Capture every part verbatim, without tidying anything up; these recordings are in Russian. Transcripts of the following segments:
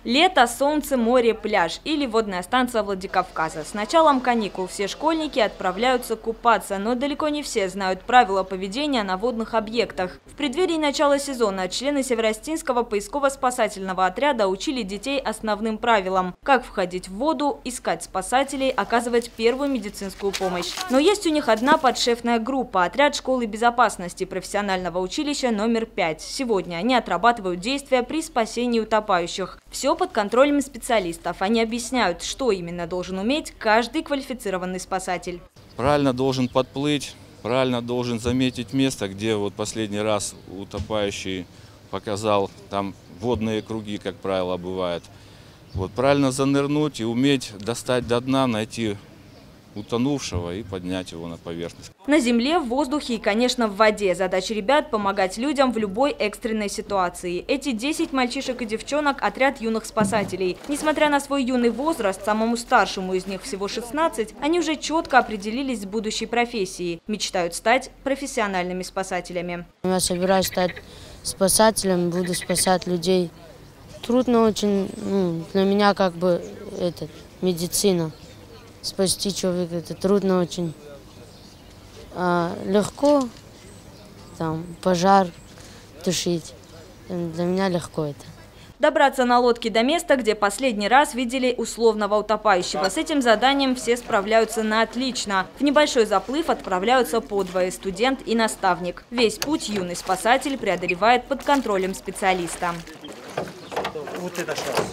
Лето, солнце, море, пляж или водная станция Владикавказа. С началом каникул все школьники отправляются купаться, но далеко не все знают правила поведения на водных объектах. В преддверии начала сезона члены Северостинского поисково-спасательного отряда учили детей основным правилам: как входить в воду, искать спасателей, оказывать первую медицинскую помощь. Но есть у них одна подшефная группа – отряд школы безопасности профессионального училища номер пять. Сегодня они отрабатывают действия при спасении утопающих. Все под контролем специалистов. Они объясняют, что именно должен уметь каждый квалифицированный спасатель. Правильно должен подплыть, правильно должен заметить место, где вот последний раз утопающий показал, там водные круги, как правило, бывают. Вот правильно занырнуть и уметь достать до дна, найти утонувшего и поднять его на поверхность. На земле, в воздухе и, конечно, в воде. Задача ребят – помогать людям в любой экстренной ситуации. Эти десять мальчишек и девчонок – отряд юных спасателей. Несмотря на свой юный возраст, самому старшему из них всего шестнадцать, они уже четко определились с будущей профессией. Мечтают стать профессиональными спасателями. Я собираюсь стать спасателем, буду спасать людей. Трудно очень, ну, для меня как бы это, медицина. Спасти человека это трудно очень. А легко там пожар тушить. Для меня легко это. Добраться на лодке до места, где последний раз видели условного утопающего. С этим заданием все справляются на отлично. В небольшой заплыв отправляются подвое – студент и наставник. Весь путь юный спасатель преодолевает под контролем специалиста. Вот это сейчас.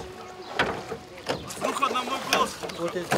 Вот это.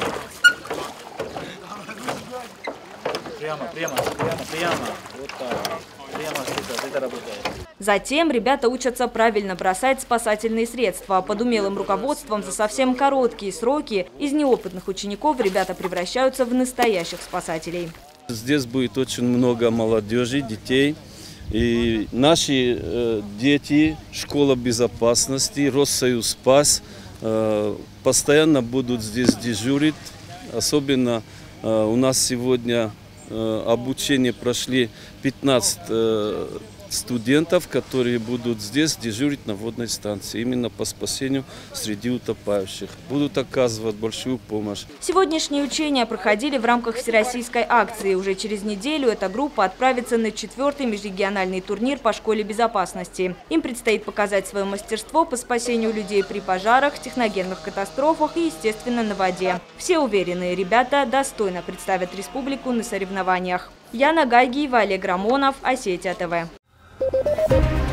Прямо, прямо, прямо, прямо. Вот так. Прямо сюда, это работает. Затем ребята учатся правильно бросать спасательные средства. Под умелым руководством за совсем короткие сроки из неопытных учеников ребята превращаются в настоящих спасателей. Здесь будет очень много молодежи, детей. И наши э, дети, школа безопасности, Россоюз Спас, э, постоянно будут здесь дежурить. Особенно э, у нас сегодня э, обучение прошли пятнадцать э, студентов, которые будут здесь дежурить на водной станции, именно по спасению среди утопающих. Будут оказывать большую помощь. Сегодняшние учения проходили в рамках всероссийской акции. Уже через неделю эта группа отправится на четвертый межрегиональный турнир по школе безопасности. Им предстоит показать свое мастерство по спасению людей при пожарах, техногенных катастрофах и, естественно, на воде. Все уверены, ребята достойно представят республику на соревнованиях. Яна Гайгиева, Олег Рамонов, Осетия ТВ.